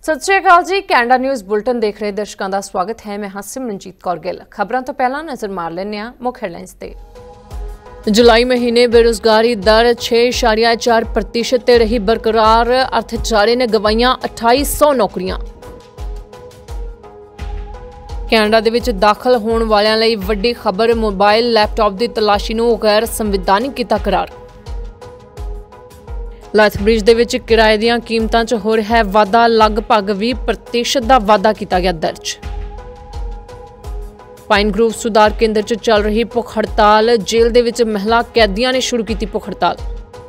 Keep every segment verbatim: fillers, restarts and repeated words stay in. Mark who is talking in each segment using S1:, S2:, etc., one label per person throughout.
S1: सत श्री अकाल जी। Canada news bulletin देख रहे दर्शकों का स्वागत है। मैं हाँ सिमरनजीत कौर गिल। खबरों तो पहला नज़र मार लेने मुख्य हेडलाइंस ते। जुलाई महीने बेरोजगारी दर छे इशारिया चार प्रतिशत ते रही बरकरार। अर्थचारे ने गवाइयां अठाई सौ नौकरियां। कैनेडा दे विच दाखल होने वालियां लई वड्डी खबर। मोबाइल लैपटॉप की तलाशी नूं गैर संविधानिक कीता करार। लैथब्रिज दे विच किराए दीआं कीमतां च हो रहा है वाधा। लगभग बीस प्रतिशत का वाधा किया गया दर्ज। पाइन ग्रोव सुधार केंद्र च चल रही भुख हड़ताल। जेल दे विच महिला कैदियां ने शुरू की भुख हड़ताल।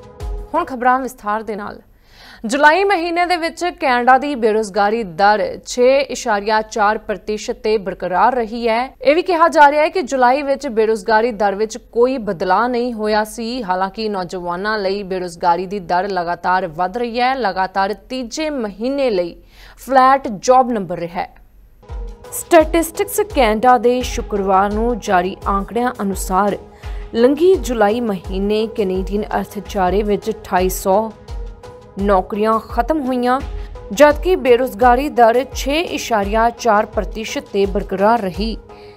S1: हुण खबरां विस्तार दे नाल। जुलाई महीने दे विच कैनेडा की बेरोजगारी दर छे इशारिया चार प्रतिशत ते बरकरार रही है। यह भी कहा जा रहा है कि जुलाई विच बेरोजगारी दर विच कोई बदलाव नहीं होया सी। हालांकि नौजवानों लई बेरोजगारी की दर लगातार वध रही है। लगातार तीजे महीने लई फ्लैट जॉब नंबर रहा है। स्टैटिस्टिक्स कैनेडा दे शुक्रवार नूं जारी आंकड़ियां अनुसार लंघी जुलाई महीने कैनेडियन अर्थचारे विच अठाई सौ नौकरियां खत्म हुईयां, जबकि बेरोजगारी दर छे इशारिया चार प्रतिशत ते बरकरार रही।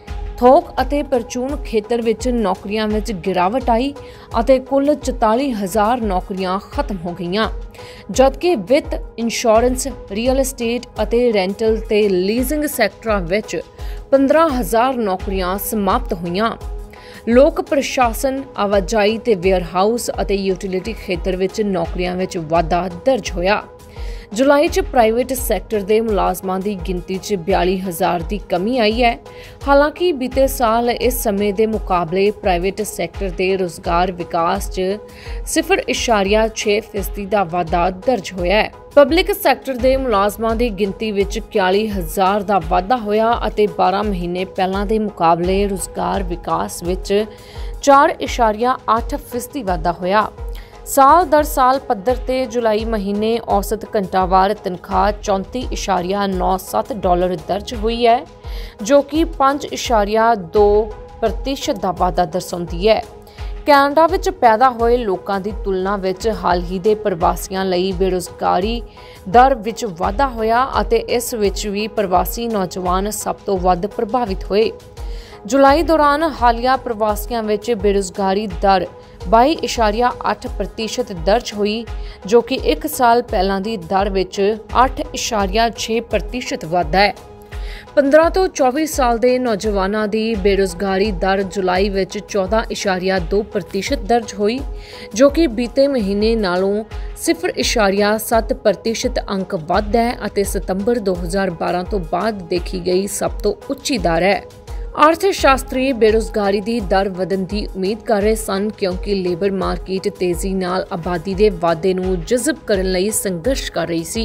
S1: थोक अते परचून खेतर विच नौकरियां विच गिरावट आई अते कुल चौताली हज़ार नौकरियां खत्म हो गईयां, जबकि वित्त, इंश्योरेंस, रियल एस्टेट अते रेंटल ते लीजिंग सैक्टरां विच पंद्रह हज़ार नौकरियां समाप्त हुईयां। लोक प्रशासन, आवाजाई ते वेयरहाउस अते यूटिलिटी खेतर विच नौकरियां विच वाधा दर्ज होया। जुलाई च प्राइवेट सैक्टर दे मुलाजमां दी गिनती च बयाली हज़ार की कमी आई है। हालांकि बीते साल इस समय के मुकाबले प्राइवेट सैक्टर के रोजगार विकास च सिफर इशारिया छे फीसदी का वाधा दर्ज होया है। पब्लिक सैक्टर के मुलाजमां की गिनती विच इक्याली हज़ार का वाधा होया अते बारह महीने पहलां दे मुकाबले रोजगार विकास विच चार इशारिया अठ फीसदी वाधा होया। साल दर साल पद्धर ते जुलाई महीने औसत घंटावार तनख्वाह चौंती इशारिया नौ सत्त डॉलर दर्ज हुई है, जो कि पांच इशारिया दो प्रतिशत का वाधा दर्शाती है। कैनेडा विच पैदा होए लोकां दी तुलना विच हाल ही दे प्रवासियां लई बेरोजगारी दर विच वाधा होया अते इस विच भी प्रवासी नौजवान सब तो वध प्रभावित होए। जुलाई दौरान हालिया प्रवासियों विच बेरोजगारी दर बाई इशारिया अठ प्रतिशत दर्ज हुई, जो कि एक साल पहलां दी दर विच अठ इशारिया छे प्रतिशत वाधा है। पंद्रह तो चौबीस साल के नौजवानों की बेरोजगारी दर जुलाई विच चौदह इशारिया दो प्रतिशत दर्ज हुई, जो कि बीते महीने नालों सिफर इशारिया सत्त प्रतिशत अंक वध है अते सितंबर दो हज़ार बारह तो बाद देखी गई सब तो उच्ची दर है। अर्थशास्त्री बेरोजगारी की दर वधन की उम्मीद कर रहे सन, क्योंकि लेबर मार्केट तेजी नाल आबादी के वाधे नूं जज़ब करन लई संघर्ष कर रही सी।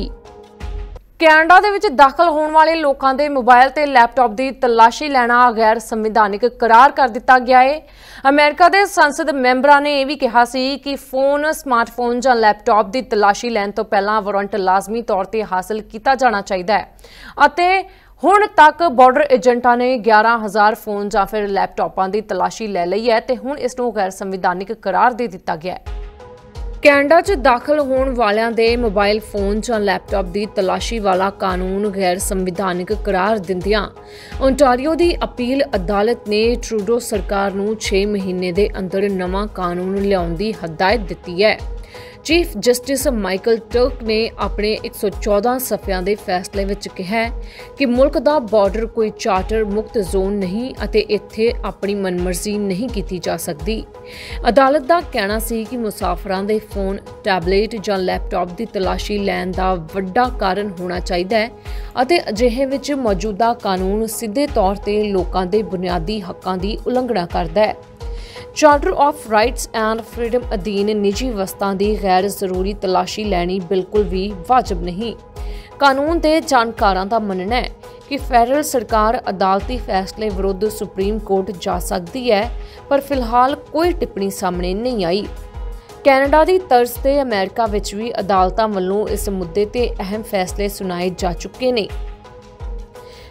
S1: कैनेडा दे विच दाखल होने वाले लोगों के मोबाइल ते लैपटॉप की तलाशी लेना गैर संविधानिक करार कर दिता गया है। अमेरिका के संसद मैंबरां ने यह भी कहा सी कि फोन, स्मार्टफोन या लैपटॉप की तलाशी लैण तो पहला वारंट लाजमी तौर पर हासिल किया जाना चाहिए है अते हुण तक बॉर्डर एजेंटां ने ग्यारह हज़ार फोन या फिर लैपटॉपां की तलाशी ले ली है ते हुण इस नूं गैर संविधानिक करार दे दिता गया है। कैनेडा च दाखल होने वालियां दे मोबाइल फोन या लैपटॉप की तलाशी वाला कानून गैर संविधानिक करार दिंदियां ओंटारियो की अपील अदालत ने ट्रूडो सरकार नूं छे महीने के अंदर नवां कानून लियाउण दी हदायत दी है। चीफ जस्टिस माइकल टर्क ने अपने एक सौ चौदह सफ़ियां दे फैसले विच कहा कि मुल्क दा बॉर्डर कोई चार्टर मुक्त जोन नहीं अते इत्थे अपनी मनमर्जी नहीं की जा सकती। अदालत दा कहना सी कि मुसाफरां दे फोन, टैबलेट या लैपटॉप की तलाशी लैण दा वड्डा कारण होना चाहिए है अते अजिहे विच मौजूदा कानून सीधे तौर ते लोकां दे बुनियादी हक्कां दी उलंघना करदा है। Charter of rights and freedom अधीन निजी वस्तां की गैर जरूरी तलाशी लैनी बिल्कुल भी वाजिब नहीं। कानून के जानकारां का मनना है कि फेडरल सरकार अदालती फैसले विरुद्ध सुप्रीम कोर्ट जा सकती है, पर फिलहाल कोई टिप्पणी सामने नहीं आई। कैनेडा की तर्ज से अमेरिका विच भी अदालतां वल्लों इस मुद्दे ते अहम फैसले सुनाए जा चुके ने।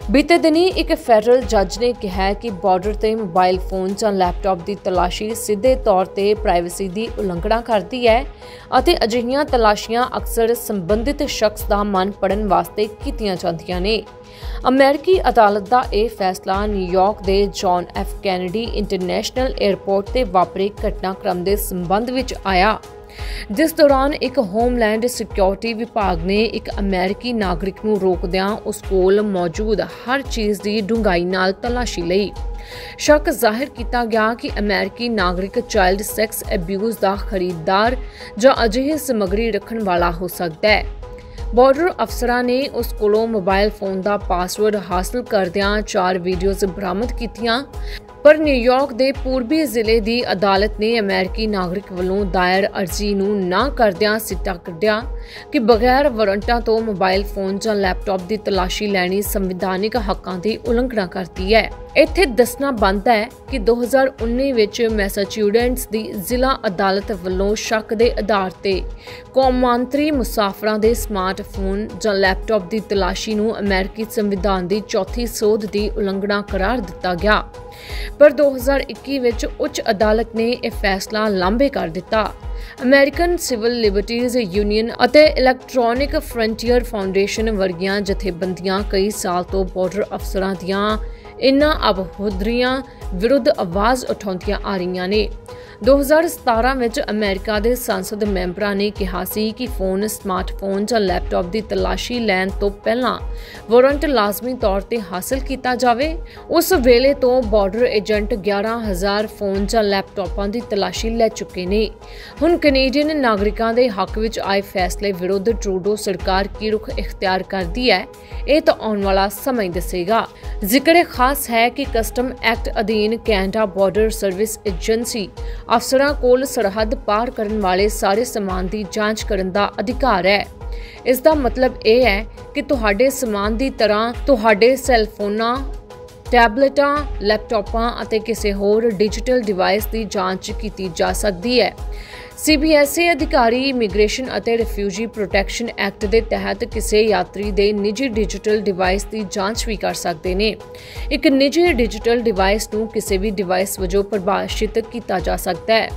S1: ਬੀਤੇ ਦਿਨੀ ਇੱਕ ਫੈਡਰਲ ਜੱਜ ਨੇ ਕਿਹਾ ਕਿ ਬਾਰਡਰ ਤੇ ਮੋਬਾਈਲ ਫੋਨ ਜਾਂ ਲੈਪਟਾਪ ਦੀ ਤਲਾਸ਼ੀ ਸਿੱਧੇ ਤੌਰ ਤੇ ਪ੍ਰਾਈਵੇਸੀ ਦੀ ਉਲੰਘਣਾ ਕਰਦੀ ਹੈ ਅਤੇ ਅਜਿਹੀਆਂ ਤਲਾਸ਼ੀਆਂ ਅਕਸਰ ਸੰਬੰਧਿਤ ਸ਼ਖਸ ਦਾ ਮਨ ਪੜਨ ਵਾਸਤੇ ਕੀਤੀਆਂ ਜਾਂਦੀਆਂ ਨੇ। ਅਮਰੀਕੀ ਅਦਾਲਤ ਦਾ ਇਹ ਫੈਸਲਾ ਨਿਊਯਾਰਕ ਦੇ John F Kennedy International airport ਤੇ ਵਾਪਰੇ ਘਟਨਾਕ੍ਰਮ ਦੇ ਸੰਬੰਧ ਵਿੱਚ ਆਇਆ, ਜਿਸ ਦੌਰਾਨ ਇੱਕ ਹੋਮਲੈਂਡ ਸਿਕਿਉਰਿਟੀ ਵਿਭਾਗ ਨੇ ਇੱਕ ਅਮਰੀਕੀ ਨਾਗਰਿਕ ਨੂੰ ਰੋਕਦਿਆਂ ਉਸ ਕੋਲ ਮੌਜੂਦ ਹਰ ਚੀਜ਼ ਦੀ ਡੂੰਘਾਈ ਨਾਲ ਤਲਾਸ਼ੀ ਲਈ। ਸ਼ੱਕ ਜ਼ਾਹਿਰ ਕੀਤਾ ਗਿਆ ਕਿ ਅਮਰੀਕੀ ਨਾਗਰਿਕ ਚਾਈਲਡ ਸੈਕਸ ਅਬਿਊਜ਼ ਦਾ ਖਰੀਦਦਾਰ ਜਾਂ ਅਜਿਹੀ ਸਮੱਗਰੀ ਰੱਖਣ ਵਾਲਾ ਹੋ ਸਕਦਾ ਹੈ। ਬਾਰਡਰ ਅਫਸਰਾਂ ਨੇ ਉਸ ਕੋਲੋਂ ਮੋਬਾਈਲ ਫੋਨ ਦਾ ਪਾਸਵਰਡ ਹਾਸਲ ਕਰਦਿਆਂ ਚਾਰ ਵੀਡੀਓਜ਼ ਬਰਾਮਦ ਕੀਤੀਆਂ, ਪਰ ਨਿਊਯਾਰਕ ਦੇ ਪੂਰਬੀ ਜ਼ਿਲ੍ਹੇ ਦੀ ਅਦਾਲਤ ਨੇ ਅਮਰੀਕੀ ਨਾਗਰਿਕ ਵੱਲੋਂ ਦਾਇਰ ਅਰਜ਼ੀ ਨੂੰ ਨਾ ਕਰਦਿਆਂ ਸਿੱਟਾ ਕੱਢਿਆ ਕਿ ਬਗੈਰ ਵਾਰੰਟਾਂ ਤੋਂ ਮੋਬਾਈਲ ਫੋਨ ਜਾਂ ਲੈਪਟਾਪ ਦੀ ਤਲਾਸ਼ੀ ਲੈਣੀ ਸੰਵਿਧਾਨਿਕ ਹੱਕਾਂ ਦੀ ਉਲੰਘਣਾ ਕਰਦੀ ਹੈ। ਇੱਥੇ ਦੱਸਣਾ ਬਣਦਾ ਹੈ ਕਿ ਦੋ ਹਜ਼ਾਰ ਉੱਨੀ ਵਿੱਚ ਮੈਸਾਚੂਸੇਟਸ ਦੀ ਜ਼ਿਲ੍ਹਾ ਅਦਾਲਤ ਵੱਲੋਂ ਸ਼ੱਕ ਦੇ ਆਧਾਰ ਤੇ ਕੌਮਾਂਤਰੀ ਮੁਸਾਫਰਾਂ ਦੇ ਸਮਾਰਟਫੋਨ ਜਾਂ ਲੈਪਟਾਪ ਦੀ ਤਲਾਸ਼ੀ ਨੂੰ ਅਮਰੀਕੀ ਸੰਵਿਧਾਨ ਦੀ ਚੌਥੀ ਸੋਧ ਦੀ ਉਲੰਘਣਾ ਕਰਾਰ ਦਿੱਤਾ ਗਿਆ, ਪਰ ਦੋ ਹਜ਼ਾਰ ਇੱਕੀ ਵਿੱਚ ਉੱਚ ਅਦਾਲਤ ਨੇ ਇਹ ਫੈਸਲਾ ਲਾਂਭੇ ਕਰ ਦਿੱਤਾ। ਅਮਰੀਕਨ ਸਿਵਲ ਲਿਬਰਟੀਜ਼ ਯੂਨੀਅਨ ਅਤੇ ਇਲੈਕਟ੍ਰੋਨਿਕ ਫਰੰਟੀਅਰ ਫਾਊਂਡੇਸ਼ਨ ਵਰਗੀਆਂ ਜਥੇਬੰਦੀਆਂ ਕਈ ਸਾਲ ਤੋਂ ਬਾਰਡਰ ਅਫਸਰਾਂ ਦੀਆਂ ਇਨ੍ਹਾਂ ਅਬਹੋਦਰੀਆਂ ਵਿਰੁੱਧ ਆਵਾਜ਼ ਉਠਾਉਂਦੀਆਂ ਆ ਰਹੀਆਂ ਨੇ। ਦੋ ਹਜ਼ਾਰ ਸਤਾਰਾਂ ਵਿੱਚ ਅਮਰੀਕਾ ਦੇ ਸੰਸਦ ਮੈਂਬਰਾਂ ਨੇ ਕਿਹਾ ਸੀ ਕਿ ਫੋਨ, ਸਮਾਰਟਫੋਨ ਜਾਂ ਲੈਪਟਾਪ ਦੀ ਤਲਾਸ਼ੀ ਲੈਣ ਤੋਂ ਪਹਿਲਾਂ ਵਾਰੰਟ ਲਾਜ਼ਮੀ ਤੌਰ ਤੇ ਹਾਸਲ ਕੀਤਾ ਜਾਵੇ। ਉਸ ਵੇਲੇ ਤੋਂ ਬਾਰਡਰ ਏਜੰਟ ਗਿਆਰਾਂ ਹਜ਼ਾਰ ਫੋਨ ਜਾਂ ਲੈਪਟਾਪਾਂ ਦੀ ਤਲਾਸ਼ੀ ਲੈ ਚੁੱਕੇ ਨੇ। ਹੁਣ ਕੈਨੇਡੀਅਨ ਨਾਗਰਿਕਾਂ ਦੇ ਹੱਕ ਵਿੱਚ ਆਏ ਫੈਸਲੇ ਵਿਰੁੱਧ ਟਰੂਡੋ ਸਰਕਾਰ ਕੀ ਰੁਖ ਇਖਤਿਆਰ ਕਰਦੀ ਹੈ, ਇਹ ਤਾਂ ਆਉਣ ਵਾਲਾ ਸਮਾਂ ਹੀ ਦੱਸੇਗਾ। ਜ਼ਿਕਰ ਖਾਸ ਹੈ ਕਿ ਕਸਟਮ ਐਕਟ ਅਧੀਨ ਕੈਨੇਡਾ ਬਾਰਡਰ ਸਰਵਿਸ ਏਜੰਸੀ ਅਫਸਰਾਂ ਕੋਲ ਸਰਹੱਦ ਪਾਰ ਕਰਨ ਵਾਲੇ ਸਾਰੇ ਸਮਾਨ ਦੀ ਜਾਂਚ ਕਰਨ ਦਾ ਅਧਿਕਾਰ ਹੈ। ਇਸ ਦਾ ਮਤਲਬ ਇਹ ਹੈ ਕਿ ਤੁਹਾਡੇ ਸਮਾਨ ਦੀ ਤਰ੍ਹਾਂ ਤੁਹਾਡੇ ਸੈੱਲਫੋਨਾਂ, ਟੈਬਲੇਟਾਂ, ਲੈਪਟਾਪਾਂ ਅਤੇ ਕਿਸੇ ਹੋਰ ਡਿਜੀਟਲ ਡਿਵਾਈਸ ਦੀ ਜਾਂਚ ਕੀਤੀ ਜਾ ਸਕਦੀ ਹੈ। ਸੀ ਬੀ ਐਸ ਈ ਅਧਿਕਾਰੀ ਇਮੀਗ੍ਰੇਸ਼ਨ ਅਤੇ ਰਿਫਿਊਜੀ ਪ੍ਰੋਟੈਕਸ਼ਨ ਐਕਟ ਦੇ ਤਹਿਤ ਕਿਸੇ ਯਾਤਰੀ ਦੇ ਨਿੱਜੀ ਡਿਜੀਟਲ ਡਿਵਾਈਸ ਦੀ ਜਾਂਚ ਵੀ ਕਰ ਸਕਦੇ ਨੇ। ਇੱਕ ਨਿੱਜੀ ਡਿਜੀਟਲ ਡਿਵਾਈਸ ਨੂੰ ਕਿਸੇ ਵੀ ਡਿਵਾਈਸ ਵਜੋਂ ਪਰਿਭਾਸ਼ਿਤ ਕੀਤਾ ਜਾ ਸਕਦਾ ਹੈ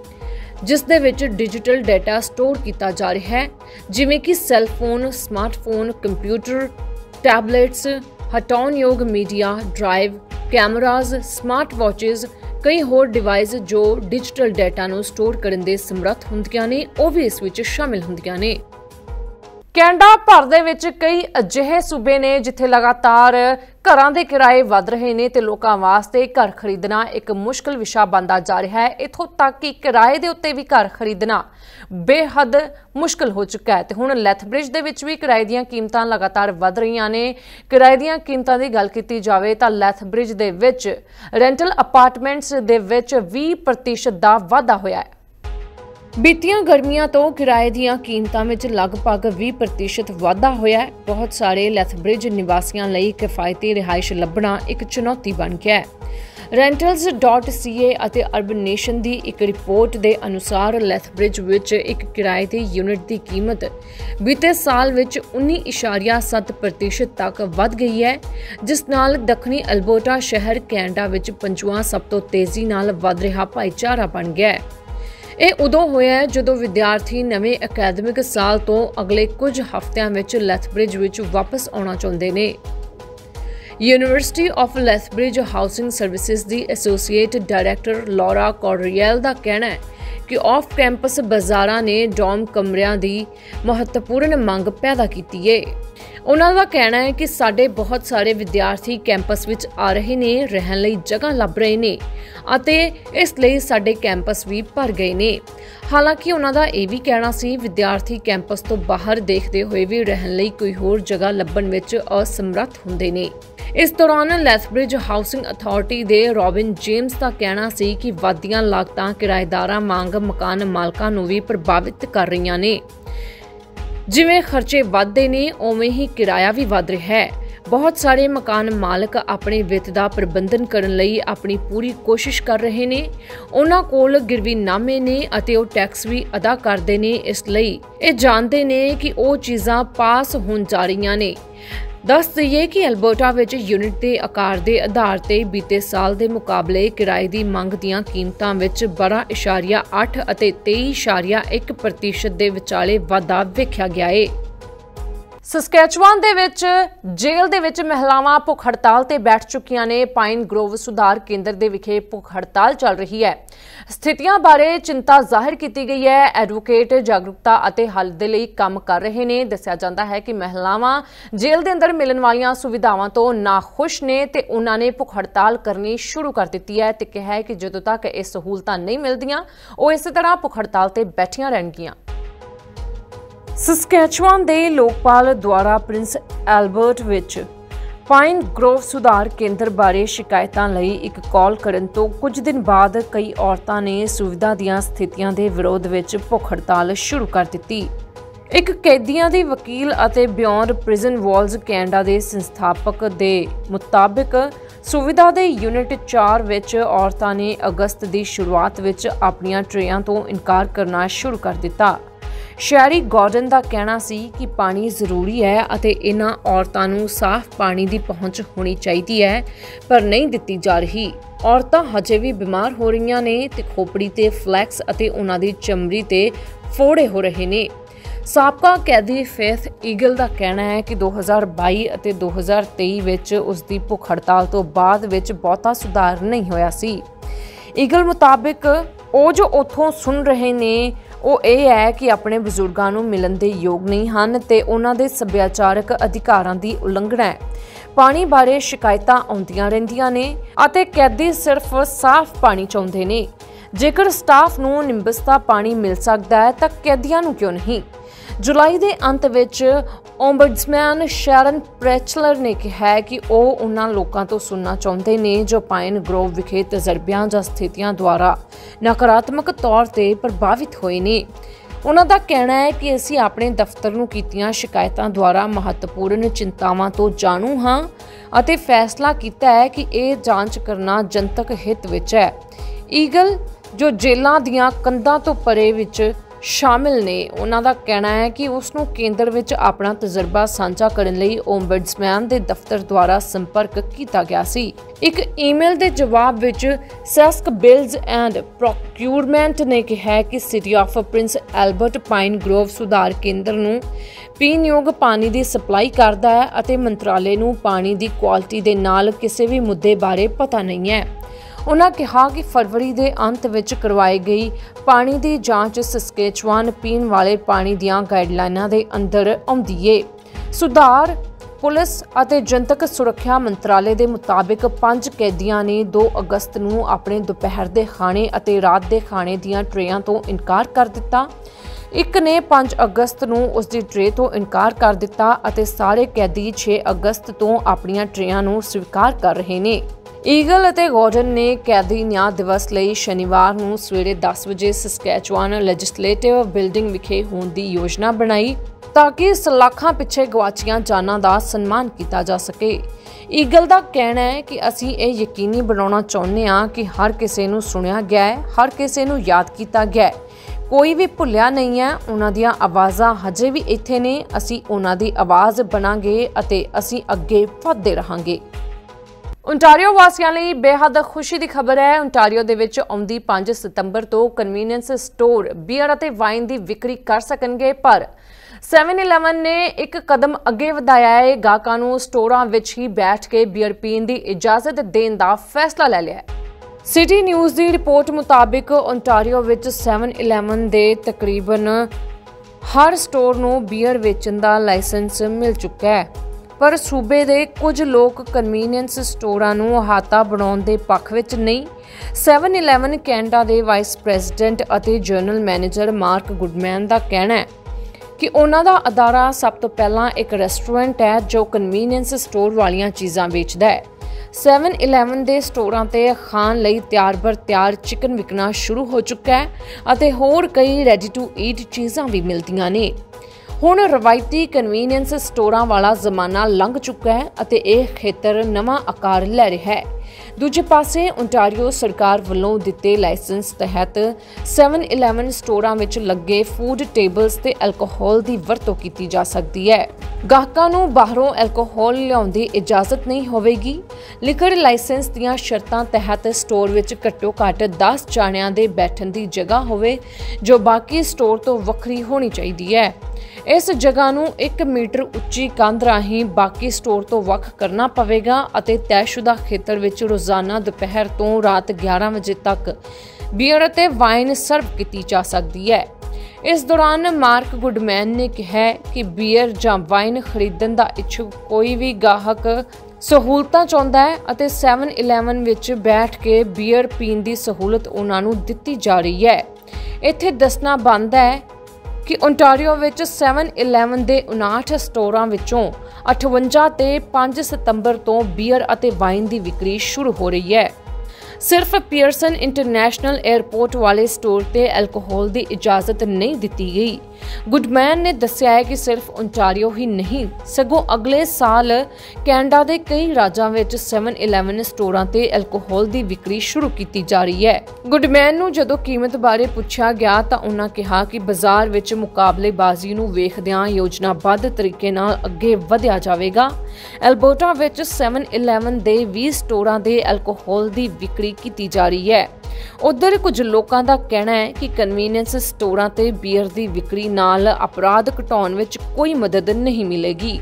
S1: ਜਿਸ ਦੇ ਵਿੱਚ ਡਿਜੀਟਲ ਡਾਟਾ ਸਟੋਰ ਕੀਤਾ ਜਾ ਰਿਹਾ ਹੈ, ਜਿਵੇਂ ਕਿ ਸੈੱਲਫੋਨ, ਸਮਾਰਟਫੋਨ, ਕੰਪਿਊਟਰ, ਟੈਬਲੇਟਸ, ਹਟਾਉਣਯੋਗ media drive, cameras, smart watches, ਕਈ ਹੋਰ ਡਿਵਾਈਸ ਜੋ ਡਿਜੀਟਲ ਡਾਟਾ ਨੂੰ ਸਟੋਰ ਕਰਨ ਦੇ ਸਮਰੱਥ ਹੁੰਦੀਆਂ ਨੇ, ਉਹ ਵੀ ਇਸ ਵਿੱਚ ਸ਼ਾਮਿਲ ਹੁੰਦੀਆਂ ਨੇ। ਕੈਨੇਡਾ ਭਰ ਦੇ ਵਿੱਚ ਕਈ ਅਜਿਹੇ ਸੂਬੇ ਨੇ ਜਿੱਥੇ ਲਗਾਤਾਰ ਘਰਾਂ ਦੇ ਕਿਰਾਏ ਵਧ ਰਹੇ ਨੇ ਤੇ ਲੋਕਾਂ ਵਾਸਤੇ ਘਰ ਖਰੀਦਣਾ ਇੱਕ ਮੁਸ਼ਕਲ ਵਿਸ਼ਾ ਬਣਦਾ ਜਾ ਰਿਹਾ ਹੈ। ਇੱਥੋਂ ਤੱਕ ਕਿ ਕਿਰਾਏ ਦੇ ਉੱਤੇ ਵੀ ਘਰ ਖਰੀਦਣਾ ਬੇਹੱਦ ਮੁਸ਼ਕਲ ਹੋ ਚੁੱਕਾ ਹੈ ਤੇ ਹੁਣ ਲੈਥਬ੍ਰਿਜ ਦੇ ਵਿੱਚ ਵੀ ਕਿਰਾਏ ਦੀਆਂ ਕੀਮਤਾਂ ਲਗਾਤਾਰ ਵਧ ਰਹੀਆਂ ਨੇ। ਕਿਰਾਏ ਦੀਆਂ ਕੀਮਤਾਂ ਦੀ ਗੱਲ ਕੀਤੀ ਜਾਵੇ ਤਾਂ ਲੈਥਬ੍ਰਿਜ ਦੇ ਵਿੱਚ ਰੈਂਟਲ ਅਪਾਰਟਮੈਂਟਸ ਦੇ ਵਿੱਚ ਵੀਹ ਪ੍ਰਤੀਸ਼ਤ ਦਾ ਵਾਧਾ ਹੋਇਆ ਹੈ। ਬੀਤੀਆਂ ਗਰਮੀਆਂ ਤੋਂ ਕਿਰਾਏ ਦੀਆਂ ਕੀਮਤਾਂ ਵਿੱਚ ਲਗਭਗ ਵੀਹ ਪ੍ਰਤੀਸ਼ਤ ਵਾਧਾ ਹੋਇਆ ਹੈ। ਬਹੁਤ ਸਾਰੇ ਲੈਥਬ੍ਰਿਜ ਨਿਵਾਸੀਆਂ ਲਈ ਕਿਫਾਇਤੀ ਰਿਹਾਇਸ਼ ਲੱਭਣਾ ਇੱਕ ਚੁਣੌਤੀ ਬਣ ਗਿਆ ਹੈ। ਰੈਂਟਲਸ ਡਾਟ ਸੀ ਏ ਅਤੇ ਅਰਬਨ ਨੇਸ਼ਨ ਦੀ ਇੱਕ ਰਿਪੋਰਟ ਦੇ ਅਨੁਸਾਰ ਲੈਥਬ੍ਰਿਜ ਵਿੱਚ ਇੱਕ ਕਿਰਾਏ ਦੀ ਯੂਨਿਟ ਦੀ ਕੀਮਤ ਬੀਤੇ ਸਾਲ ਵਿੱਚ ਉੱਨੀ ਇਸ਼ਾਰੀਆ ਸੱਤ ਪ੍ਰਤੀਸ਼ਤ ਤੱਕ ਵਧ ਗਈ ਹੈ, ਜਿਸ ਨਾਲ ਦੱਖਣੀ ਅਲਬਰਟਾ ਸ਼ਹਿਰ ਕੈਨੇਡਾ ਵਿੱਚ ਪੰਜਵਾਂ ਸਭ ਤੋਂ ਤੇਜ਼ੀ ਨਾਲ ਵਧ ਰਿਹਾ ਭਾਈਚਾਰਾ ਬਣ ਗਿਆ ਹੈ। ਇਹ ਉਦੋਂ ਹੋਇਆ ਜਦੋਂ ਵਿਦਿਆਰਥੀ ਨਵੇਂ ਅਕੈਡਮਿਕ ਸਾਲ ਤੋਂ ਅਗਲੇ ਕੁਝ ਹਫ਼ਤਿਆਂ ਵਿੱਚ ਲੈਥਬ੍ਰਿਜ ਵਿੱਚ ਵਾਪਸ ਆਉਣਾ ਚਾਹੁੰਦੇ ਨੇ। University of Lethbridge Housing Services ਦੀ ਐਸੋਸੀਏਟ ਡਾਇਰੈਕਟਰ ਲੌਰਾ ਕੋਡਰੀਅਲ ਦਾ ਕਹਿਣਾ ਹੈ ਕਿ ਆਫ ਕੈਂਪਸ ਬਾਜ਼ਾਰਾਂ ਨੇ ਡੋਮ ਕਮਰਿਆਂ ਦੀ ਮਹੱਤਵਪੂਰਨ ਮੰਗ ਪੈਦਾ ਕੀਤੀ ਹੈ। ਉਹਨਾਂ ਦਾ ਕਹਿਣਾ ਹੈ ਕਿ ਸਾਡੇ ਬਹੁਤ ਸਾਰੇ ਵਿਦਿਆਰਥੀ ਕੈਂਪਸ ਵਿੱਚ ਆ ਰਹੇ ਨੇ, ਰਹਿਣ ਲਈ ਜਗ੍ਹਾ ਲੱਭ ਰਹੇ ਨੇ ਅਤੇ ਇਸ ਲਈ ਸਾਡੇ ਕੈਂਪਸ ਵੀ ਭਰ ਗਏ ਨੇ। ਹਾਲਾਂਕਿ ਉਹਨਾਂ ਦਾ ਇਹ ਵੀ ਕਹਿਣਾ ਸੀ ਵਿਦਿਆਰਥੀ ਕੈਂਪਸ ਤੋਂ ਬਾਹਰ ਦੇਖਦੇ ਹੋਏ ਵੀ ਰਹਿਣ ਲਈ ਕੋਈ ਹੋਰ ਜਗ੍ਹਾ ਲੱਭਣ ਵਿੱਚ ਅਸਮਰੱਥ ਹੁੰਦੇ ਨੇ। ਇਸ ਦੌਰਾਨ ਲੈਥਬ੍ਰਿਜ ਹਾਊਸਿੰਗ ਅਥਾਰਟੀ ਦੇ ਰੋਬਿਨ ਜੇਮਸ ਦਾ ਕਹਿਣਾ ਸੀ ਕਿ ਵਧਦੀਆਂ ਲਾਗਤਾਂ ਕਿਰਾਏਦਾਰਾਂ ਵਾਂਗ ਮਕਾਨ ਮਾਲਕਾਂ ਨੂੰ ਵੀ ਪ੍ਰਭਾਵਿਤ ਕਰ ਰਹੀਆਂ ਨੇ। ਜਿਵੇਂ ਖਰਚੇ ਵੱਧਦੇ ਨੇ ਉਵੇਂ ਹੀ ਕਿਰਾਇਆ ਵੀ ਵਧ ਰਿਹਾ ਹੈ। ਬਹੁਤ ਸਾਰੇ ਮਕਾਨ ਮਾਲਕ ਆਪਣੇ ਵਿੱਤ ਦਾ ਪ੍ਰਬੰਧਨ ਕਰਨ ਲਈ ਆਪਣੀ ਪੂਰੀ ਕੋਸ਼ਿਸ਼ ਕਰ ਰਹੇ ਨੇ। ਉਹਨਾਂ ਕੋਲ ਗਿਰਵੀਨਾਮੇ ਨੇ ਅਤੇ ਉਹ ਟੈਕਸ ਵੀ ਅਦਾ ਕਰਦੇ ਨੇ, ਇਸ ਲਈ ਇਹ ਜਾਣਦੇ ਨੇ ਕਿ ਉਹ ਚੀਜ਼ਾਂ ਪਾਸ ਹੋਣ ਜਾ ਰਹੀਆਂ ਨੇ। ਦੱਸ ਦਈਏ ਕਿ ਅਲਬਰਟਾ ਵਿੱਚ ਯੂਨਿਟ ਦੇ ਆਕਾਰ ਦੇ ਆਧਾਰ ਤੇ ਬੀਤੇ ਸਾਲ ਦੇ ਮੁਕਾਬਲੇ ਕਿਰਾਏ ਦੀ ਮੰਗ ਦੀਆਂ ਕੀਮਤਾਂ ਵਿੱਚ ਬਾਰਾਂ ਇਸ਼ਾਰੀਆ ਅੱਠ ਅਤੇ ਤੇਈ ਇਸ਼ਾਰੀਆ ਇੱਕ ਪ੍ਰਤੀਸ਼ਤ ਦੇ ਵਿਚਾਲੇ ਵਾਧਾ ਵੇਖਿਆ ਗਿਆ ਹੈ। ਸਸਕੈਚੁਆਨ ਦੇ ਵਿੱਚ ਜੇਲ੍ਹ ਦੇ ਵਿੱਚ ਮਹਿਲਾਵਾਂ ਭੁੱਖ ਹੜਤਾਲ ਤੇ ਬੈਠ ਚੁੱਕੀਆਂ ਨੇ। ਪਾਈਨ ਗਰੋਵ ਸੁਧਾਰ ਕੇਂਦਰ ਦੇ ਵਿਖੇ ਭੁੱਖ ਹੜਤਾਲ ਚੱਲ ਰਹੀ ਹੈ। ਸਥਿਤੀਆਂ ਬਾਰੇ ਚਿੰਤਾ ਜ਼ਾਹਿਰ ਕੀਤੀ ਗਈ ਹੈ। ਐਡਵੋਕੇਟ ਜਾਗਰੂਕਤਾ ਅਤੇ ਹੱਲ ਦੇ ਲਈ ਕੰਮ ਕਰ ਰਹੇ ਨੇ। ਦੱਸਿਆ ਜਾਂਦਾ ਹੈ ਕਿ ਮਹਿਲਾਵਾਂ ਜੇਲ੍ਹ ਦੇ ਅੰਦਰ ਮਿਲਣ ਵਾਲੀਆਂ ਸੁਵਿਧਾਵਾਂ ਤੋਂ ਨਾਖੁਸ਼ ਨੇ ਤੇ ਉਹਨਾਂ ਨੇ ਭੁੱਖ ਹੜਤਾਲ ਕਰਨੀ ਸ਼ੁਰੂ ਕਰ ਦਿੱਤੀ ਹੈ ਤੇ ਕਿਹਾ ਹੈ ਕਿ ਜਦੋਂ ਤੱਕ ਇਹ ਸਹੂਲਤਾਂ ਨਹੀਂ ਮਿਲਦੀਆਂ ਉਹ ਇਸੇ ਤਰ੍ਹਾਂ ਭੁੱਖ ਹੜਤਾਲ ਤੇ ਬੈਠੀਆਂ ਰਹਿਣਗੀਆਂ। ਸਸਕੈਚੁਆਨ ਦੇ ਲੋਕਪਾਲ ਦੁਆਰਾ ਪ੍ਰਿੰਸ ਐਲਬਰਟ ਵਿੱਚ ਪਾਈਨ ਗਰੋਵ ਸੁਧਾਰ ਕੇਂਦਰ ਬਾਰੇ ਸ਼ਿਕਾਇਤਾਂ ਲਈ ਇੱਕ ਕਾਲ ਕਰਨ ਤੋਂ ਕੁਝ ਦਿਨ ਬਾਅਦ ਕਈ ਔਰਤਾਂ ਨੇ ਸੁਵਿਧਾ ਦੀਆਂ ਸਥਿਤੀਆਂ ਦੇ ਵਿਰੋਧ ਵਿੱਚ ਭੁੱਖ ਹੜਤਾਲ ਸ਼ੁਰੂ ਕਰ ਦਿੱਤੀ। ਇੱਕ ਕੈਦੀਆਂ ਦੀ ਵਕੀਲ ਅਤੇ ਬਿਯੋਂਡ ਪ੍ਰਿਜ਼ਨ ਵਾਲਜ਼ ਕੈਨੇਡਾ ਦੇ ਸੰਸਥਾਪਕ ਦੇ ਮੁਤਾਬਕ ਸੁਵਿਧਾ ਦੇ ਯੂਨਿਟ ਚਾਰ ਵਿੱਚ ਔਰਤਾਂ ਨੇ ਅਗਸਤ ਦੀ ਸ਼ੁਰੂਆਤ ਵਿੱਚ ਆਪਣੀਆਂ ਟਰੇਆਂ ਤੋਂ ਇਨਕਾਰ ਕਰਨਾ ਸ਼ੁਰੂ ਕਰ ਦਿੱਤਾ। ਸ਼ੈਰੀ ਗਾਰਡਨ ਦਾ ਕਹਿਣਾ ਸੀ ਕਿ ਪਾਣੀ ਜ਼ਰੂਰੀ ਹੈ ਅਤੇ ਇਹਨਾਂ ਔਰਤਾਂ ਨੂੰ ਸਾਫ਼ ਪਾਣੀ ਦੀ ਪਹੁੰਚ ਹੋਣੀ ਚਾਹੀਦੀ ਹੈ, ਪਰ ਨਹੀਂ ਦਿੱਤੀ ਜਾ ਰਹੀ। ਔਰਤਾਂ ਹਜੇ ਵੀ ਬਿਮਾਰ ਹੋ ਰਹੀਆਂ ਨੇ ਤੇ ਖੋਪੜੀ ਤੇ ਫਲੈਕਸ ਅਤੇ ਉਹਨਾਂ ਦੀ ਚਮੜੀ ਤੇ ਫੋੜੇ ਹੋ ਰਹੇ ਨੇ। ਸਾਬਕਾ ਕੈਦੀ ਫੇਥ ਈਗਲ ਦਾ ਕਹਿਣਾ ਹੈ ਕਿ ਦੋ ਹਜ਼ਾਰ ਬਾਈ ਅਤੇ ਦੋ ਹਜ਼ਾਰ ਤੇਈ ਵਿੱਚ ਉਸ ਦੀ ਭੁੱਖ ਹੜਤਾਲ ਤੋਂ ਬਾਅਦ ਵਿੱਚ ਬਹੁਤਾ ਸੁਧਾਰ ਨਹੀਂ ਹੋਇਆ ਸੀ। ਈਗਲ ਮੁਤਾਬਕ ਉਹ ਜੋ ਉੱਥੋਂ ਸੁਣ ਰਹੇ ਨੇ ਉਹ ਇਹ ਹੈ ਕਿ ਆਪਣੇ ਬਜ਼ੁਰਗਾਂ ਨੂੰ ਮਿਲਣ ਦੇ ਯੋਗ ਨਹੀਂ ਹਨ ਤੇ ਉਹਨਾਂ ਦੇ ਸੱਭਿਆਚਾਰਕ ਅਧਿਕਾਰਾਂ ਦੀ ਉਲੰਘਣਾ ਹੈ। ਪਾਣੀ ਬਾਰੇ ਸ਼ਿਕਾਇਤਾਂ ਆਉਂਦੀਆਂ ਰਹਿੰਦੀਆਂ ਨੇ ਅਤੇ ਕੈਦੀ ਸਿਰਫ ਸਾਫ਼ ਪਾਣੀ ਚਾਹੁੰਦੇ ਨੇ। ਜੇਕਰ ਸਟਾਫ ਨੂੰ ਨਿੰਬਸਤਾ ਪਾਣੀ ਮਿਲ ਸਕਦਾ ਹੈ ਤਾਂ ਕੈਦੀਆਂ ਨੂੰ ਕਿਉਂ ਨਹੀਂ। ਜੁਲਾਈ ਦੇ ਅੰਤ ਵਿੱਚ ਓਮਬਡਸਮੈਨ ਸ਼ੈਰਨ ਪ੍ਰੈਚਲਰ ਨੇ ਕਿਹਾ ਕਿ ਉਹ ਉਹਨਾਂ ਲੋਕਾਂ ਤੋਂ ਸੁਣਨਾ ਚਾਹੁੰਦੇ ਨੇ ਜੋ ਪਾਈਨ ਗਰੋਵ ਵਿਖੇ ਤਜਰਬਿਆਂ ਜਾਂ ਸਥਿਤੀਆਂ ਦੁਆਰਾ ਨਕਾਰਾਤਮਕ ਤੌਰ ਤੇ ਪ੍ਰਭਾਵਿਤ ਹੋਏ ਨੇ। ਉਹਨਾਂ ਦਾ ਕਹਿਣਾ ਹੈ ਕਿ ਅਸੀਂ ਆਪਣੇ ਦਫ਼ਤਰ ਨੂੰ ਕੀਤੀਆਂ ਸ਼ਿਕਾਇਤਾਂ ਦੁਆਰਾ ਮਹੱਤਵਪੂਰਨ ਚਿੰਤਾਵਾਂ ਤੋਂ ਜਾਣੂ ਹਾਂ ਅਤੇ ਫੈਸਲਾ ਕੀਤਾ ਹੈ ਕਿ ਇਹ ਜਾਂਚ ਕਰਨਾ ਜਨਤਕ ਹਿੱਤ ਵਿੱਚ ਹੈ। ਈਗਲ ਜੋ ਜੇਲ੍ਹਾਂ ਦੀਆਂ ਕੰਧਾਂ ਤੋਂ ਪਰੇ ਵਿੱਚ ਸ਼ਾਮਿਲ ਨੇ ਉਹਨਾਂ ਦਾ ਕਹਿਣਾ ਹੈ ਕਿ ਉਸ ਨੂੰ ਕੇਂਦਰ ਵਿੱਚ ਆਪਣਾ ਤਜਰਬਾ ਸਾਂਝਾ ਕਰਨ ਲਈ ਓਮਬਡਸਮੈਨ ਦੇ ਦਫ਼ਤਰ ਦੁਆਰਾ ਸੰਪਰਕ ਕੀਤਾ ਗਿਆ ਸੀ। ਇੱਕ ਈਮੇਲ ਦੇ ਜਵਾਬ ਵਿੱਚ ਸੈਸਕ ਬਿਲਜ਼ ਐਂਡ ਪ੍ਰੋਕਿਊਰਮੈਂਟ ਨੇ ਕਿਹਾ ਕਿ City of Prince Albert Pine Grove ਸੁਧਾਰ ਕੇਂਦਰ ਨੂੰ ਪੀਣਯੋਗ ਪਾਣੀ ਦੀ ਸਪਲਾਈ ਕਰਦਾ ਹੈ ਅਤੇ ਮੰਤਰਾਲੇ ਨੂੰ ਪਾਣੀ ਦੀ ਕੁਆਲਿਟੀ ਦੇ ਨਾਲ ਕਿਸੇ ਵੀ ਮੁੱਦੇ ਬਾਰੇ ਪਤਾ ਨਹੀਂ ਹੈ। ਉਹਨਾਂ ਕਿਹਾ ਕਿ ਫਰਵਰੀ ਦੇ ਅੰਤ ਵਿੱਚ ਕਰਵਾਈ ਗਈ ਪਾਣੀ ਦੀ ਜਾਂਚ ਸਸਕੈਚੁਆਨ ਪੀਣ ਵਾਲੇ ਪਾਣੀ ਦੀਆਂ ਗਾਈਡਲਾਈਨਾਂ ਦੇ ਅੰਦਰ ਆਉਂਦੀ ਏ। ਸੁਧਾਰ ਪੁਲਿਸ ਅਤੇ ਜਨਤਕ ਸੁਰੱਖਿਆ ਮੰਤਰਾਲੇ ਦੇ ਮੁਤਾਬਿਕ ਪੰਜ ਕੈਦੀਆਂ ਨੇ ਦੋ ਅਗਸਤ ਨੂੰ ਆਪਣੇ ਦੁਪਹਿਰ ਦੇ ਖਾਣੇ ਅਤੇ ਰਾਤ ਦੇ ਖਾਣੇ ਦੀਆਂ ਟਰੇਆਂ ਤੋਂ ਇਨਕਾਰ ਕਰ ਦਿੱਤਾ। ਇੱਕ ਨੇ ਪੰਜ ਅਗਸਤ ਨੂੰ ਉਸ ਦੀ ਟਰੇ ਤੋਂ ਇਨਕਾਰ ਕਰ ਦਿੱਤਾ ਅਤੇ ਸਾਰੇ ਕੈਦੀ ਛੇ ਅਗਸਤ ਤੋਂ ਆਪਣੀਆਂ ਟਰੇਆਂ ਨੂੰ ਸਵੀਕਾਰ ਕਰ ਰਹੇ ਨੇ। ਈਗਲ ਅਤੇ ਗਾਰਡਨ ਨੇ ਕੈਦੀ ਨਿਆਂ ਦਿਵਸ ਲਈ ਸ਼ਨੀਵਾਰ ਨੂੰ ਸਵੇਰੇ ਦਸ ਵਜੇ ਸਸਕੈਚੁਆਨ ਲੈਜਿਸਲੇਟਿਵ ਬਿਲਡਿੰਗ ਵਿਖੇ ਹੋਣ ਦੀ ਯੋਜਨਾ ਬਣਾਈ ਤਾਂ ਕਿ ਸਲਾਖਾਂ ਪਿੱਛੇ ਗਵਾਚੀਆਂ ਜਾਨਾਂ ਦਾ ਸਨਮਾਨ ਕੀਤਾ ਜਾ ਸਕੇ। ਈਗਲ ਦਾ ਕਹਿਣਾ ਹੈ ਕਿ ਅਸੀਂ ਇਹ ਯਕੀਨੀ ਬਣਾਉਣਾ ਚਾਹੁੰਦੇ ਹਾਂ ਕਿ ਹਰ ਕਿਸੇ ਨੂੰ ਸੁਣਿਆ ਗਿਆ ਹੈ, ਹਰ ਕਿਸੇ ਨੂੰ ਯਾਦ ਕੀਤਾ ਗਿਆ ਹੈ, ਕੋਈ ਵੀ ਭੁੱਲਿਆ ਨਹੀਂ ਹੈ। ਉਹਨਾਂ ਦੀਆਂ ਆਵਾਜ਼ਾਂ ਹਜੇ ਵੀ ਇੱਥੇ ਨੇ। ਅਸੀਂ ਉਹਨਾਂ ਦੀ ਆਵਾਜ਼ ਬਣਾਂਗੇ ਅਤੇ ਅਸੀਂ ਅੱਗੇ ਵਧਦੇ ਰਹਾਂਗੇ। ਓਨਟਾਰੀਓ ਵਾਸੀਆਂ ਲਈ ਬੇਹੱਦ ਖੁਸ਼ੀ ਦੀ ਖਬਰ ਹੈ। ਓਨਟਾਰੀਓ ਦੇ ਵਿੱਚ ਆਉਂਦੀ ਪੰਜ ਸਤੰਬਰ ਤੋਂ ਕਨਵੀਨੀਅੰਸ ਸਟੋਰ ਬੀਅਰ ਅਤੇ ਵਾਈਨ ਦੀ ਵਿਕਰੀ ਕਰ ਸਕਣਗੇ, ਪਰ ਸੈਵਨ ਇਲੈਵਨ ਨੇ ਇੱਕ ਕਦਮ ਅੱਗੇ ਵਧਾਇਆ ਹੈ। ਗਾਹਕਾਂ ਨੂੰ ਸਟੋਰਾਂ ਵਿੱਚ ਹੀ ਬੈਠ ਕੇ ਬੀਅਰ ਪੀਣ ਦੀ ਇਜਾਜ਼ਤ ਦੇਣ ਦਾ ਫੈਸਲਾ ਲੈ ਲਿਆ ਹੈ। ਸਿਟੀ ਨਿਊਜ਼ ਦੀ ਰਿਪੋਰਟ ਮੁਤਾਬਿਕ ਓਨਟਾਰੀਓ ਵਿੱਚ ਸੈਵਨ ਇਲੈਵਨ ਦੇ ਤਕਰੀਬਨ ਹਰ ਸਟੋਰ ਨੂੰ ਬੀਅਰ ਵੇਚਣ ਦਾ ਲਾਇਸੈਂਸ ਮਿਲ ਚੁੱਕਾ ਹੈ, ਪਰ ਸੂਬੇ ਦੇ ਕੁਝ ਲੋਕ ਕਨਵੀਨੀਅੰਸ ਸਟੋਰਾਂ ਨੂੰ ਅਹਾਤਾ ਬਣਾਉਣ ਦੇ ਪੱਖ ਵਿੱਚ ਨਹੀਂ। ਸੈਵਨ ਇਲੈਵਨ ਕੈਨੇਡਾ ਦੇ ਵਾਈਸ ਪ੍ਰੈਜ਼ੀਡੈਂਟ ਅਤੇ ਜਨਰਲ ਮੈਨੇਜਰ ਮਾਰਕ ਗੁੱਡਮੈਨ ਦਾ ਕਹਿਣਾ ਹੈ ਕਿ ਉਹਨਾਂ ਦਾ ਅਦਾਰਾ ਸਭ ਤੋਂ ਪਹਿਲਾਂ ਇੱਕ ਰੈਸਟੋਰੈਂਟ ਹੈ ਜੋ ਕਨਵੀਨੀਅੰਸ ਸਟੋਰ ਵਾਲੀਆਂ ਚੀਜ਼ਾਂ ਵੇਚਦਾ ਹੈ। ਸੈਵਨ ਇਲੈਵਨ ਦੇ ਸਟੋਰਾਂ ਤੇ ਖਾਣ ਲਈ ਤਿਆਰ ਬਰ ਤਿਆਰ ਚਿਕਨ ਵਿਕਣਾ ਸ਼ੁਰੂ ਹੋ ਚੁੱਕਾ ਹੈ ਅਤੇ ਹੋਰ ਕਈ ਰੈਡੀ ਟੂ ਈਟ ਚੀਜ਼ਾਂ ਵੀ ਮਿਲਦੀਆਂ ਨੇ। ਹੁਣ ਰਵਾਇਤੀ ਕਨਵੀਨੀਅੰਸ ਸਟੋਰਾਂ ਵਾਲਾ ਜ਼ਮਾਨਾ ਲੰਘ ਚੁੱਕਾ ਹੈ ਅਤੇ ਇਹ ਖੇਤਰ ਨਵਾਂ ਆਕਾਰ ਲੈ ਰਿਹਾ ਹੈ। ਦੂਜੇ ਪਾਸੇ ਓਨਟਾਰੀਓ ਸਰਕਾਰ ਵੱਲੋਂ ਦਿੱਤੇ ਲਾਇਸੈਂਸ ਤਹਿਤ ਸੈਵਨ ਇਲੈਵਨ ਸਟੋਰਾਂ ਵਿੱਚ ਲੱਗੇ ਫੂਡ ਟੇਬਲਸ ਤੇ ਐਲਕੋਹਲ ਦੀ ਵਰਤੋਂ ਕੀਤੀ ਜਾ ਸਕਦੀ ਹੈ। ਗਾਹਕਾਂ ਨੂੰ ਬਾਹਰੋਂ ਐਲਕੋਹਲ ਲਿਆਉਣ ਦੀ ਇਜਾਜ਼ਤ ਨਹੀਂ ਹੋਵੇਗੀ। ਲਿਕਰ ਲਾਇਸੈਂਸ ਦੀਆਂ ਸ਼ਰਤਾਂ ਤਹਿਤ ਸਟੋਰ ਵਿੱਚ ਘੱਟੋ ਘੱਟ ਦਸ ਜਾਣਿਆਂ ਦੇ ਬੈਠਣ ਦੀ ਜਗ੍ਹਾ ਹੋਵੇ, ਜੋ ਬਾਕੀ ਸਟੋਰ ਤੋਂ ਵੱਖਰੀ ਹੋਣੀ ਚਾਹੀਦੀ ਹੈ। ਇਸ ਜਗ੍ਹਾ ਨੂੰ ਇੱਕ ਮੀਟਰ ਉੱਚੀ ਕੰਧ ਰਾਹੀਂ ਬਾਕੀ ਸਟੋਰ ਤੋਂ ਵੱਖ ਕਰਨਾ ਪਵੇਗਾ ਅਤੇ ਤੈਅਸ਼ੁਦਾ ਖੇਤਰ ਵਿੱਚ ਰੋਜ਼ਾਨਾ ਦੁਪਹਿਰ ਤੋਂ ਰਾਤ ਗਿਆਰਾਂ ਵਜੇ ਤੱਕ ਬੀਅਰ ਅਤੇ ਵਾਈਨ ਸਰਵ ਕੀਤੀ ਜਾ ਸਕਦੀ ਹੈ। ਇਸ ਦੌਰਾਨ ਮਾਰਕ ਗੁੱਡਮੈਨ ਨੇ ਕਿਹਾ ਕਿ ਬੀਅਰ ਜਾਂ ਵਾਈਨ ਖਰੀਦਣ ਦਾ ਇੱਛੁਕ ਕੋਈ ਵੀ ਗਾਹਕ ਸਹੂਲਤਾਂ ਚਾਹੁੰਦਾ ਹੈ ਅਤੇ ਸੈਵਨ ਇਲੈਵਨ ਵਿੱਚ ਬੈਠ ਕੇ ਬੀਅਰ ਪੀਣ ਦੀ ਸਹੂਲਤ ਉਹਨਾਂ ਨੂੰ ਦਿੱਤੀ ਜਾ ਰਹੀ ਹੈ। ਇੱਥੇ ਦੱਸਣਾ ਬਣਦਾ ਹੈ ਕਿ ਓਨਟਾਰੀਓ ਵਿੱਚ ਸੈਵਨ ਇਲੈਵਨ ਦੇ ਉਨਾਹਠ ਸਟੋਰਾਂ ਵਿੱਚੋਂ ਅਠਵੰਜਾ ਤੇ ਪੰਜ ਸਤੰਬਰ ਤੋਂ ਬੀਅਰ ਅਤੇ ਵਾਈਨ ਦੀ ਵਿਕਰੀ ਸ਼ੁਰੂ ਹੋ ਰਹੀ ਹੈ। ਸਿਰਫ ਪੀਅਰਸਨ ਇੰਟਰਨੈਸ਼ਨਲ 에ਅਰਪੋਰਟ ਵਾਲੇ ਸਟੋਰ ਤੇ ਐਲਕੋਹਲ ਦੀ ਇਜਾਜ਼ਤ ਨਹੀਂ ਦਿੱਤੀ ਗਈ। ਗੁੱਡਮੈਨ ਨੇ ਦੱਸਿਆ ਹੈ ਕਿ ਸਿਰਫ ਓਨਟਾਰੀਓ ਹੀ ਨਹੀਂ, ਸਗੋਂ ਅਗਲੇ ਸਾਲ ਕੈਨੇਡਾ ਦੇ ਕਈ ਰਾਜਾਂ ਵਿੱਚ ਸੈਵਨ ਇਲੈਵਨ ਸਟੋਰਾਂ ਤੇ ਐਲਕੋਹਲ ਦੀ ਵਿਕਰੀ ਸ਼ੁਰੂ ਕੀਤੀ ਜਾ ਰਹੀ ਹੈ। ਗੁੱਡਮੈਨ ਨੂੰ ਜਦੋਂ ਕੀਮਤ ਬਾਰੇ ਪੁੱਛਿਆ ਗਿਆ ਤਾਂ ਉਹਨਾਂ ਕਿਹਾ ਕਿ ਬਾਜ਼ਾਰ ਵਿੱਚ ਮੁਕਾਬਲੇਬਾਜ਼ੀ ਨੂੰ ਵੇਖਦਿਆਂ ਯੋਜਨਾਬੱਧ ਤਰੀਕੇ ਨਾਲ ਅੱਗੇ ਵਧਿਆ ਜਾਵੇਗਾ। ਐਲਬਰਟਾ ਵਿੱਚ ਸੈਵਨ ਇਲੈਵਨ ਦੇ ਵੀਹ ਸਟੋਰਾਂ ਦੇ ਐਲਕੋਹਲ ਦੀ ਵਿਕਰੀ ਕੀਤੀ ਜਾ ਰਹੀ ਹੈ। ਉਧਰ ਕੁਝ ਲੋਕਾਂ ਦਾ ਕਹਿਣਾ ਹੈ ਕਿ ਕਨਵੀਨੀਅੰਸ ਸਟੋਰਾਂ ਤੇ ਬੀਅਰ ਦੀ ਵਿਕਰੀ ਨਾਲ ਅਪਰਾਧ ਘਟਾਉਣ ਵਿੱਚ ਕੋਈ ਮਦਦ ਨਹੀਂ ਮਿਲੇਗੀ।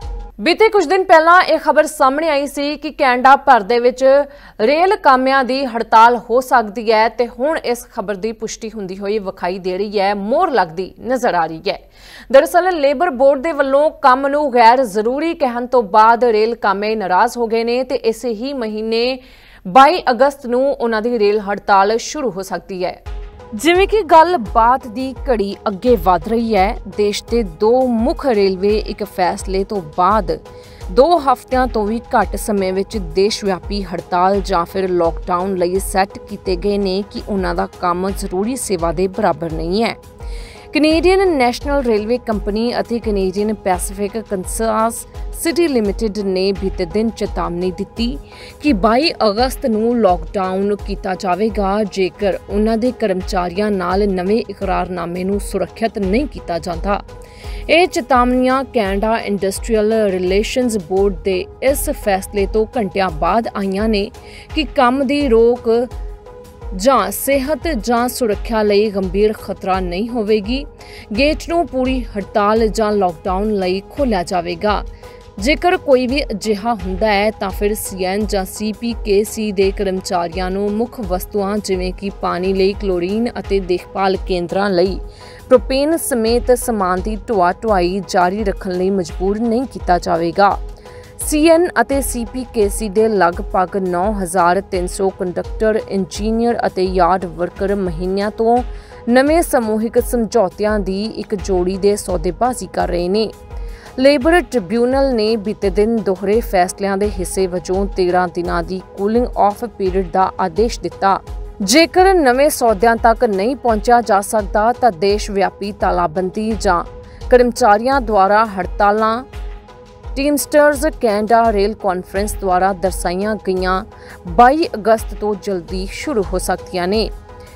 S1: ਬੀਤੇ ਕੁਝ ਦਿਨ ਪਹਿਲਾਂ ਇਹ ਖਬਰ ਸਾਹਮਣੇ ਆਈ ਸੀ ਕਿ ਕੈਨੇਡਾ ਭਰ ਦੇ ਵਿੱਚ ਰੇਲ ਕਾਮਿਆਂ ਦੀ ਹੜਤਾਲ ਹੋ ਸਕਦੀ ਹੈ ਤੇ ਹੁਣ ਇਸ ਖਬਰ ਦੀ ਪੁਸ਼ਟੀ ਹੁੰਦੀ ਹੋਈ ਵਿਖਾਈ ਦੇ ਰਹੀ ਹੈ, ਮੋਹਰ ਲੱਗਦੀ ਨਜ਼ਰ ਆ ਰਹੀ ਹੈ। ਦਰਅਸਲ ਲੇਬਰ ਬੋਰਡ ਦੇ ਵੱਲੋਂ ਕੰਮ ਨੂੰ ਗੈਰ ਜ਼ਰੂਰੀ ਕਹਿਣ ਤੋਂ ਬਾਅਦ ਰੇਲ ਕਾਮੇ ਨਾਰਾਜ਼ ਹੋ ਗਏ ਨੇ ਤੇ ਇਸੇ ਹੀ ਮਹੀਨੇ ਬਾਈ ਅਗਸਤ ਨੂੰ ਉਹਨਾਂ ਦੀ ਰੇਲ ਹੜਤਾਲ ਸ਼ੁਰੂ ਹੋ ਸਕਦੀ ਹੈ। ਜਿਵੇਂ ਕਿ ਗੱਲਬਾਤ ਦੀ ਘੜੀ ਅੱਗੇ ਵਧ ਰਹੀ ਹੈ, ਦੇਸ਼ ਦੇ ਦੋ ਮੁੱਖ ਰੇਲਵੇ ਇੱਕ ਫੈਸਲੇ ਤੋਂ ਬਾਅਦ ਦੋ ਹਫ਼ਤਿਆਂ ਤੋਂ ਵੀ ਘੱਟ ਸਮੇਂ ਵਿੱਚ ਦੇਸ਼ ਵਿਆਪੀ ਹੜਤਾਲ ਜਾਂ ਫਿਰ ਲੋਕਡਾਊਨ ਲਈ ਸੈੱਟ ਕੀਤੇ ਗਏ ਨੇ ਕਿ ਉਹਨਾਂ ਦਾ ਕੰਮ ਜ਼ਰੂਰੀ ਸੇਵਾ ਦੇ ਬਰਾਬਰ ਨਹੀਂ ਹੈ। ਕੈਨੇਡੀਅਨ ਨੈਸ਼ਨਲ ਰੇਲਵੇ ਕੰਪਨੀ ਅਤੇ Canadian Pacific Kansas City Limited ਨੇ ਬੀਤੇ ਦਿਨ ਚੇਤਾਵਨੀ ਦਿੱਤੀ ਕਿ ਬਾਈ ਅਗਸਤ ਨੂੰ ਲੋਕਡਾਊਨ ਕੀਤਾ ਜਾਵੇਗਾ ਜੇਕਰ ਉਹਨਾਂ ਦੇ ਕਰਮਚਾਰੀਆਂ ਨਾਲ ਨਵੇਂ ਇਕਰਾਰਨਾਮੇ ਨੂੰ ਸੁਰੱਖਿਅਤ ਨਹੀਂ ਕੀਤਾ ਜਾਂਦਾ। ਇਹ ਚੇਤਾਵਨੀਆਂ ਕੈਨੇਡਾ ਇੰਡਸਟਰੀਅਲ ਰਿਲੇਸ਼ਨਜ਼ ਬੋਰਡ ਦੇ ਇਸ ਫੈਸਲੇ ਤੋਂ ਘੰਟਿਆਂ ਬਾਅਦ ਆਈਆਂ ਨੇ ਕਿ ਕੰਮ ਦੀ ਰੋਕ ਜਾਂ ਸਿਹਤ ਜਾਂ ਸੁਰੱਖਿਆ ਲਈ ਗੰਭੀਰ ਖਤਰਾ ਨਹੀਂ ਹੋਵੇਗੀ। ਗੇਟ ਨੂੰ ਪੂਰੀ ਹੜਤਾਲ ਜਾਂ ਲੋਕਡਾਊਨ ਲਈ ਖੋਲ੍ਹਿਆ ਜਾਵੇਗਾ। ਜੇਕਰ ਕੋਈ ਵੀ ਅਜਿਹਾ ਹੁੰਦਾ ਹੈ ਤਾਂ ਫਿਰ ਸੀਐਨ ਜਾਂ ਸੀਪੀਕੇਸੀ ਦੇ ਕਰਮਚਾਰੀਆਂ ਨੂੰ ਮੁੱਖ ਵਸਤੂਆਂ ਜਿਵੇਂ ਕਿ ਪਾਣੀ ਲਈ ਕਲੋਰੀਨ ਅਤੇ ਦੇਖਭਾਲ ਕੇਂਦਰਾਂ ਲਈ ਪ੍ਰੋਪੇਨ ਸਮੇਤ ਸਮਾਨ ਦੀ ਢੋਆ ਢੁਆਈ ਜਾਰੀ ਰੱਖਣ ਲਈ ਮਜਬੂਰ ਨਹੀਂ ਕੀਤਾ ਜਾਵੇਗਾ। ਸੀਐਨ ਅਤੇ ਸੀਪੀਕੇਸੀ ਦੇ ਲਗਭਗ ਨੌ ਹਜ਼ਾਰ ਤਿੰਨ ਸੌ ਕੰਡਕਟਰ, ਇੰਜੀਨੀਅਰ ਅਤੇ ਯਾਰਡ ਵਰਕਰ ਮਹੀਨਿਆਂ ਤੋਂ ਨਵੇਂ ਸਮੂਹਿਕ ਸਮਝੌਤਿਆਂ ਦੀ ਇੱਕ ਜੋੜੀ ਦੇ ਸੌਦੇਬਾਜ਼ੀ ਕਰ ਰਹੇ ਨੇ। ਲੇਬਰ ਟ੍ਰਿਬਿਊਨਲ ਨੇ ਬੀਤੇ ਦਿਨ ਦੋਹਰੇ ਫੈਸਲਿਆਂ ਦੇ ਹਿੱਸੇ ਵਜੋਂ ਤੇਰਾਂ ਦਿਨਾਂ ਦੀ ਕੂਲਿੰਗ ਆਫ ਪੀਰੀਅਡ ਦਾ ਆਦੇਸ਼ ਦਿੱਤਾ। ਜੇਕਰ ਨਵੇਂ ਸੌਦਿਆਂ ਤੱਕ ਨਹੀਂ ਪਹੁੰਚਿਆ ਜਾ ਸਕਦਾ ਤਾਂ ਦੇਸ਼ ਵਿਆਪੀ ਤਾਲਾਬੰਦੀ ਜਾਂ ਕਰਮਚਾਰੀਆਂ ਦੁਆਰਾ ਹੜਤਾਲਾਂ ਟੀਮਸਟਰਜ਼ ਕੈਨੇਡਾ ਰੇਲ ਕਾਨਫਰੰਸ ਦੁਆਰਾ ਦਰਸਾਈਆਂ ਗਈਆਂ ਬਾਈ ਅਗਸਤ ਤੋਂ ਜਲਦੀ ਸ਼ੁਰੂ ਹੋ ਸਕਦੀਆਂ ਨੇ।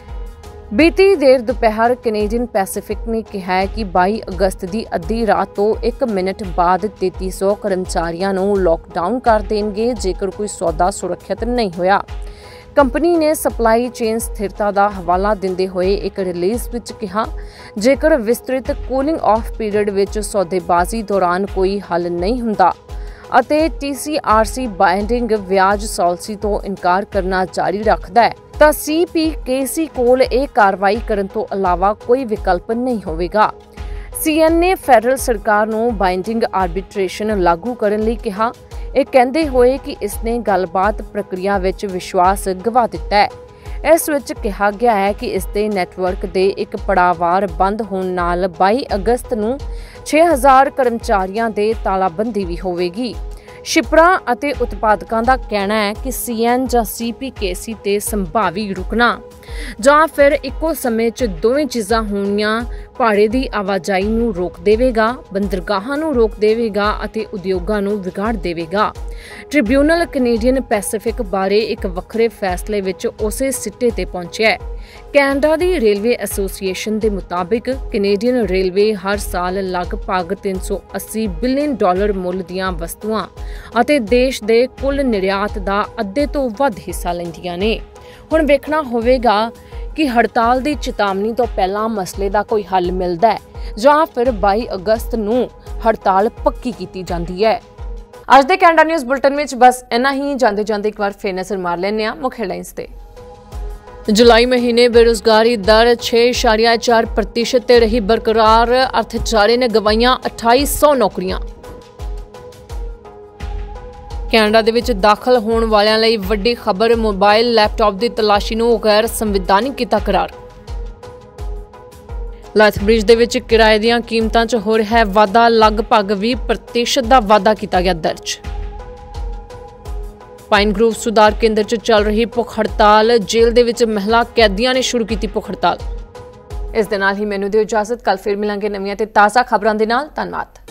S1: ਬੀਤੀ ਦੇਰ ਦੁਪਹਿਰ ਕੈਨੇਡੀਅਨ ਪੈਸੀਫਿਕ ਨੇ ਕਿਹਾ ਹੈ ਕਿ ਬਾਈ ਅਗਸਤ ਦੀ ਅੱਧੀ ਰਾਤ ਤੋਂ ਇੱਕ ਮਿੰਟ ਬਾਅਦ ਤੇਤੀ ਸੌ ਕਰਮਚਾਰੀਆਂ ਨੂੰ ਲੋਕਡਾਊਨ ਕਰ ਦੇਣਗੇ ਜੇਕਰ ਕੋਈ ਸੌਦਾ ਸੁਰੱਖਿਅਤ ਨਹੀਂ ਹੋਇਆ। ਕੰਪਨੀ ਨੇ ਸਪਲਾਈ ਚੇਨ ਸਥਿਰਤਾ ਦਾ ਹਵਾਲਾ ਦਿੰਦੇ ਹੋਏ ਇੱਕ ਰਿਲੀਜ਼ ਵਿੱਚ ਕਿਹਾ, ਜੇਕਰ ਵਿਸਤ੍ਰਿਤ ਕੂਲਿੰਗ ਆਫ ਪੀਰੀਅਡ ਵਿੱਚ ਸੌਦੇਬਾਜ਼ੀ ਦੌਰਾਨ ਕੋਈ ਹੱਲ ਨਹੀਂ ਹੁੰਦਾ ਅਤੇ ਟੀਸੀਆਰਸੀ ਬਾਈਂਡਿੰਗ ਵਿਆਜ ਪਾਲਿਸੀ ਤੋਂ ਇਨਕਾਰ ਕਰਨਾ ਜਾਰੀ ਰੱਖਦਾ ਹੈ ਤਾਂ ਸੀਪੀਕੇਸੀ ਕੋਲ ਇਹ ਕਾਰਵਾਈ ਕਰਨ ਤੋਂ ਇਲਾਵਾ ਕੋਈ ਵਿਕਲਪ ਨਹੀਂ ਹੋਵੇਗਾ। ਸੀਐਨ ਨੇ ਫੈਡਰਲ ਸਰਕਾਰ ਨੂੰ ਬਾਈਂਡਿੰਗ ਆਰਬਿਟ੍ਰੇਸ਼ਨ ਲਾਗੂ ਕਰਨ ਲਈ ਕਿਹਾ, ਇਹ ਕਹਿੰਦੇ ਹੋਏ ਕਿ ਇਸਨੇ ਗੱਲਬਾਤ ਪ੍ਰਕਿਰਿਆ ਵਿੱਚ ਵਿਸ਼ਵਾਸ ਗਵਾ ਦਿੱਤਾ ਹੈ। ਇਸ ਵਿੱਚ ਕਿਹਾ ਗਿਆ ਹੈ ਕਿ ਇਸ ਦੇ ਨੈਟਵਰਕ ਦੇ ਇੱਕ ਪੜਾਅਵਾਰ ਬੰਦ ਹੋਣ ਨਾਲ ਬਾਈ ਅਗਸਤ ਨੂੰ ਛੇ ਹਜ਼ਾਰ ਕਰਮਚਾਰੀਆਂ ਦੇ ਤਾਲਾਬੰਦੀ ਵੀ ਹੋਵੇਗੀ। ਸ਼ਿਪਰਾਂ ਅਤੇ ਉਤਪਾਦਕਾਂ ਦਾ ਕਹਿਣਾ ਹੈ ਕਿ ਸੀਐਨ ਜਾਂ ਸੀਪੀਕੇਸੀ ਤੇ ਸੰਭਾਵੀ ਰੁਕਣਾ ਜਾਂ ਫਿਰ ਇੱਕੋ ਸਮੇਂ 'ਚ ਦੋਵੇਂ ਚੀਜ਼ਾਂ ਹੋਣੀਆਂ ਭਾੜੇ ਦੀ ਆਵਾਜਾਈ ਨੂੰ ਰੋਕ ਦੇਵੇਗਾ, ਬੰਦਰਗਾਹਾਂ ਨੂੰ ਰੋਕ ਦੇਵੇਗਾ ਅਤੇ ਉਦਯੋਗਾਂ ਨੂੰ ਵਿਗਾੜ ਦੇਵੇਗਾ। ਟ੍ਰਿਬਿਊਨਲ ਕੈਨੇਡੀਅਨ ਪੈਸੀਫਿਕ ਬਾਰੇ ਇੱਕ ਵੱਖਰੇ ਫੈਸਲੇ ਵਿੱਚ ਉਸੇ ਸਿੱਟੇ ਤੇ ਪਹੁੰਚਿਆ ਹੈ। ਕੈਨੇਡਾ ਦੀ ਰੇਲਵੇ ਐਸੋਸੀਏਸ਼ਨ ਦੇ ਮੁਤਾਬਿਕ ਕੈਨੇਡੀਅਨ ਰੇਲਵੇ ਹਰ ਸਾਲ ਲਗਭਗ ਤਿੰਨ ਸੌ ਅੱਸੀ ਬਿਲੀਅਨ ਡਾਲਰ ਮੁੱਲ ਦੀਆਂ ਵਸਤੂਆਂ ਅਤੇ ਦੇਸ਼ ਦੇ ਕੁੱਲ ਨਿਰਯਾਤ ਦਾ ਅੱਧੇ ਤੋਂ ਵੱਧ ਹਿੱਸਾ ਲੈਂਦੀਆਂ ਨੇ। ਹੁਣ ਵੇਖਣਾ ਹੋਵੇਗਾ ਕਿ ਹੜਤਾਲ ਦੀ ਚੇਤਾਵਨੀ ਤੋਂ ਪਹਿਲਾਂ ਮਸਲੇ ਦਾ ਕੋਈ ਹੱਲ ਮਿਲਦਾ ਹੈ ਜਾਂ ਫਿਰ ਬਾਈ ਅਗਸਤ ਨੂੰ ਹੜਤਾਲ ਪੱਕੀ ਕੀਤੀ ਜਾਂਦੀ ਹੈ। ਅੱਜ ਦੇ ਕੈਨੇਡਾ ਨਿਊਜ਼ ਬੁਲਟਨ ਵਿੱਚ ਬਸ ਇੰਨਾ ਹੀ। ਜਾਂਦੇ ਜਾਂਦੇ ਇੱਕ ਵਾਰ ਫੇਰ ਨਜ਼ਰ ਮਾਰ ਲੈਂਦੇ ਹਾਂ ਮੁੱਖ ਹੈਡਲਾਈਨਸ ਤੇ। जुलाई महीने बेरोजगारी दर छह इशारिया चार प्रतिशत ते रही बरकरार। अर्थचारे ने गवाईयां अठाई सौ नौकरियां। कैनेडा दे विच दाखल होने वालियां लई वड्डी खबर। मोबाइल लैपटॉप की तलाशी नूं गैर संविधानिक कीता करार। लैथब्रिज दे विच किराए दीयां कीमतां च हो रहा है वाधा। लगभग बीस प्रतिशत का वाधा कीता गया दर्ज। पाइन ग्रूव सुधार केंद्र च चल रही भुख हड़ताल। जेल दे विच महिला कैदियां ने शुरू की भुख हड़ताल। इस दे नाल ही मैनूं दिओ इजाजत। कल फिर मिलांगे नवीं ते ताज़ा खबरां दे नाल। धन्नवाद।